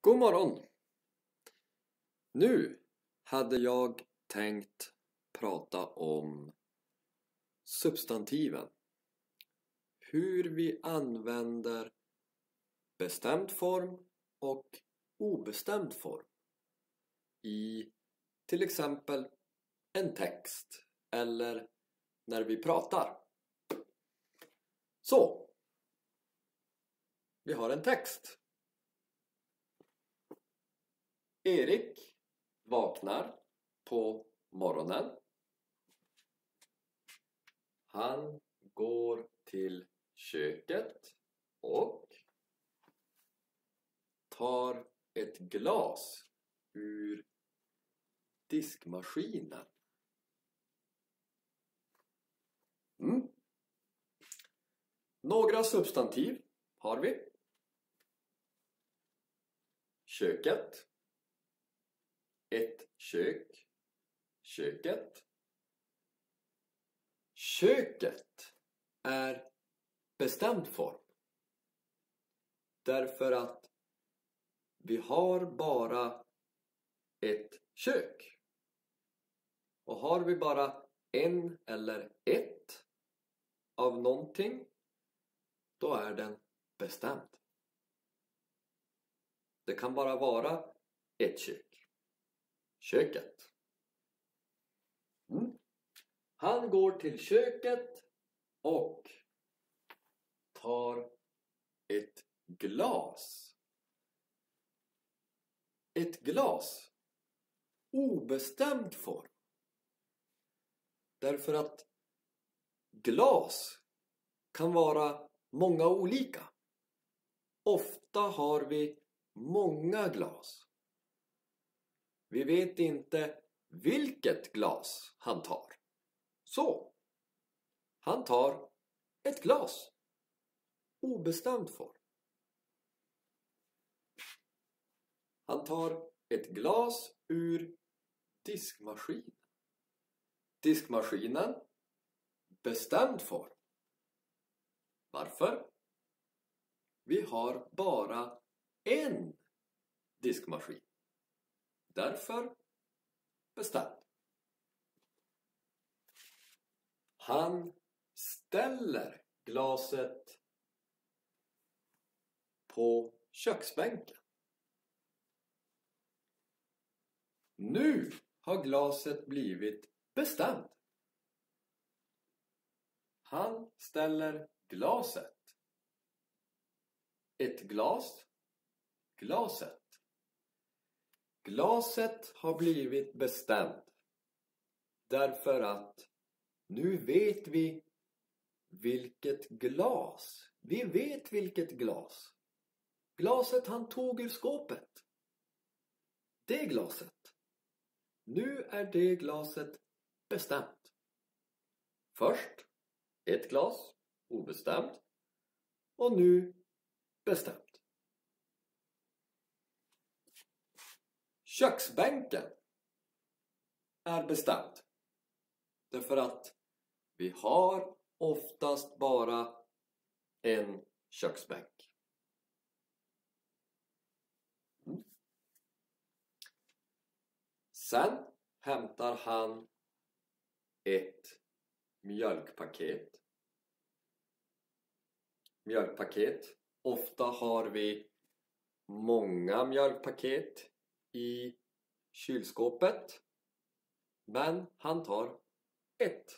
God morgon! Nu hade jag tänkt prata om substantiven. Hur vi använder bestämd form och obestämd form i till exempel en text eller när vi pratar. Så, vi har en text. Erik vaknar på morgonen. Han går till köket och tar ett glas ur diskmaskinen. Några substantiv har vi. Köket. Ett kök. Köket. Köket är bestämd form. Därför att vi har bara ett kök. Och har vi bara en eller ett av någonting, då är den bestämd. Det kan bara vara ett kök. Köket. Han går till köket och tar ett glas. Ett glas. Obestämd form. Därför att glas kan vara många olika. Ofta har vi många glas. Vi vet inte vilket glas han tar. Så, han tar ett glas. Obestämd form. Han tar ett glas ur diskmaskinen. Diskmaskinen, bestämd form. Varför? Vi har bara en diskmaskin. Därför bestämd. Han ställer glaset på köksbänken. Nu har glaset blivit bestämd. Han ställer glaset. Ett glas. Glaset. Glaset har blivit bestämt. Därför att nu vet vi vilket glas. Vi vet vilket glas. Glaset han tog ur skåpet. Det glaset. Nu är det glaset bestämt. Först ett glas, obestämt. Och nu bestämt. Köksbänken är bestämd. Därför att vi har oftast bara en köksbänk. Sen hämtar han ett mjölkpaket. Mjölkpaket. Ofta har vi många mjölkpaket i kylskåpet. Men han tar ett.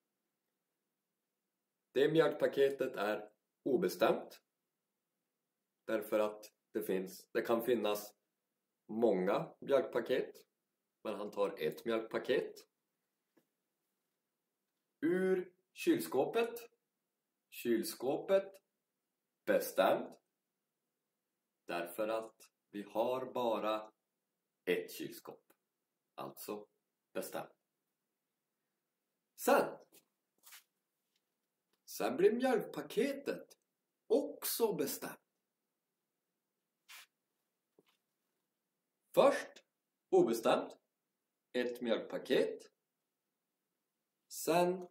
Det mjölkpaketet är obestämt. Därför att det kan finnas många mjölkpaket. Men han tar ett mjölkpaket. Ur kylskåpet. Kylskåpet bestämt. Därför att vi har bara ett kylskåp. Alltså bestämt. Sen blir mjölkpaketet också bestämt. Först obestämt. Ett mjölkpaket. Sen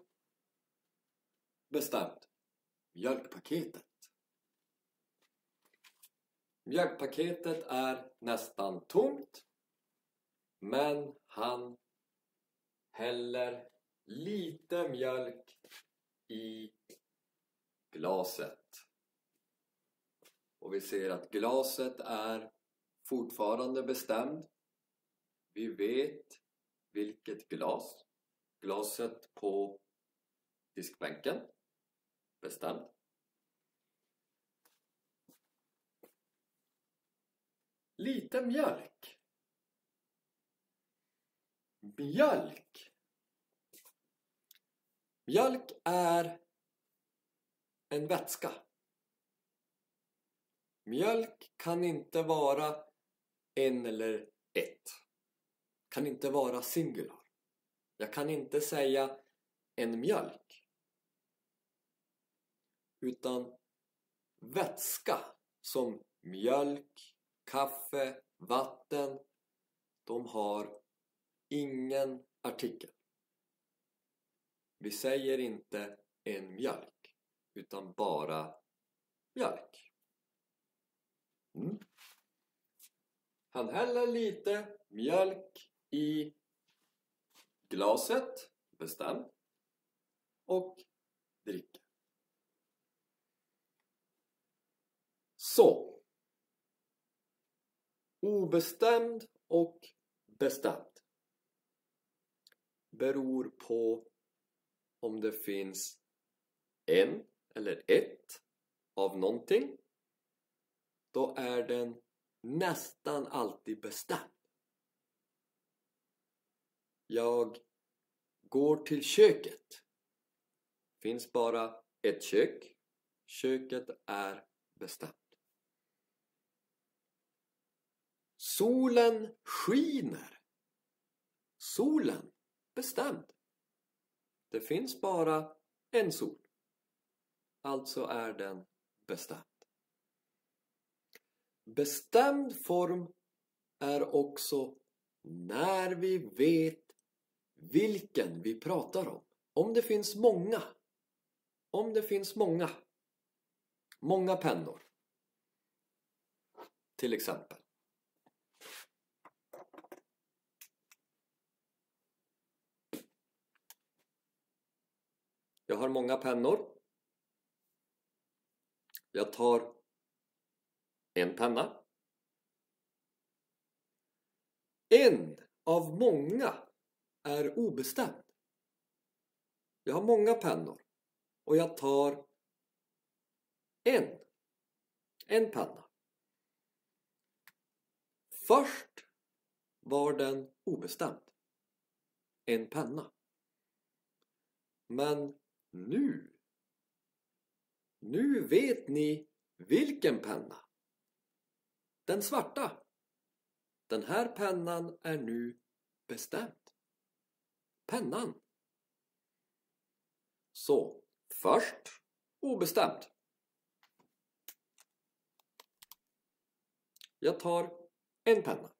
bestämt. Mjölkpaketet. Mjölkpaketet är nästan tomt. Men han häller lite mjölk i glaset. Och vi ser att glaset är fortfarande bestämt. Vi vet vilket glas. Glaset på diskbänken. Bestämt. Lite mjölk. Mjölk. Mjölk är en vätska. Mjölk kan inte vara en eller ett. Kan inte vara singular. Jag kan inte säga en mjölk. Utan vätska som mjölk, kaffe, vatten, de har ingen artikel. Vi säger inte en mjölk utan bara mjölk. Han häller lite mjölk i glaset, bestämt, och dricker. Så. Obestämd och bestämd beror på om det finns en eller ett av någonting. Då är den nästan alltid bestämd. Jag går till köket. Finns bara ett kök. Köket är bestämt. Solen skiner. Solen bestämd. Det finns bara en sol. Alltså är den bestämd. Bestämd form är också när vi vet vilken vi pratar om. Om det finns många. Om det finns många. Många pennor. Till exempel. Jag har många pennor. Jag tar en penna. En av många är obestämd. Jag har många pennor. Och jag tar en penna. Först var den obestämd. En penna. Men nu vet ni vilken penna. Den svarta. Den här pennan är nu bestämd. Pennan. Så, först obestämd. Jag tar en penna.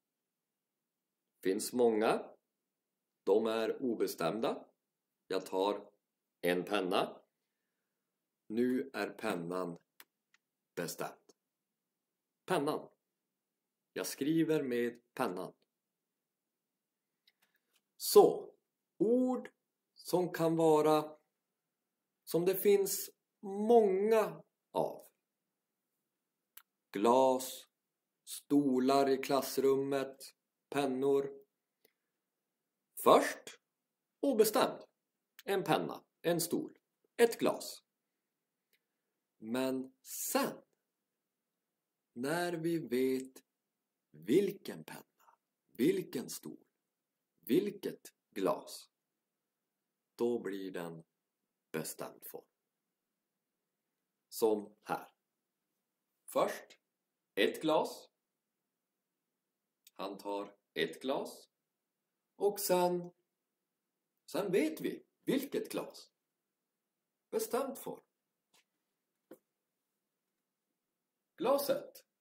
Finns många. De är obestämda. Jag tar en penna. Nu är pennan bestämd. Pennan. Jag skriver med pennan. Så, ord som kan vara, som det finns många av. Glas, stolar i klassrummet, pennor. Först obestämd. En penna, en stol, ett glas. Men sen, när vi vet vilken penna, vilken stol, vilket glas, då blir den bestämd form. Som här. Först ett glas. Han tar ett glas. Och sen vet vi vilket glas. Bestämd form. Glaset.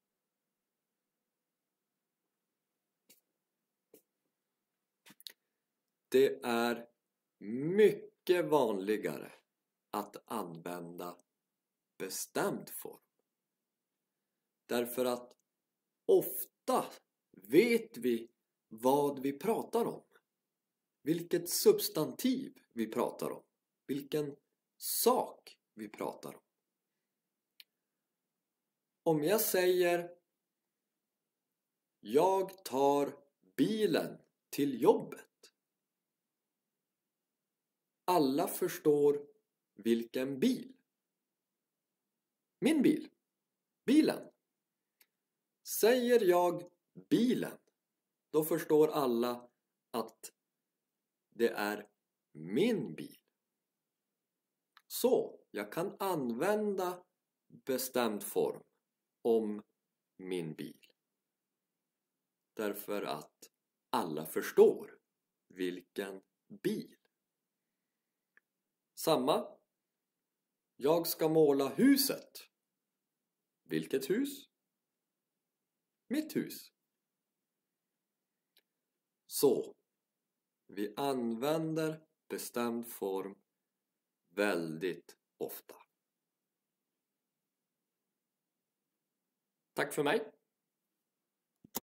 Det är mycket vanligare att använda bestämd form. Därför att ofta vet vi vad vi pratar om. Vilket substantiv vi pratar om. Vilken sak vi pratar om. Om jag säger jag tar bilen till jobbet. Alla förstår vilken bil. Min bil. Bilen. Säger jag bilen, då förstår alla att det är min bil. Så jag kan använda bestämd form om min bil. Därför att alla förstår vilken bil. Samma. Jag ska måla huset. Vilket hus? Mitt hus. Så. Vi använder bestämd form väldigt ofta. Tack för mig.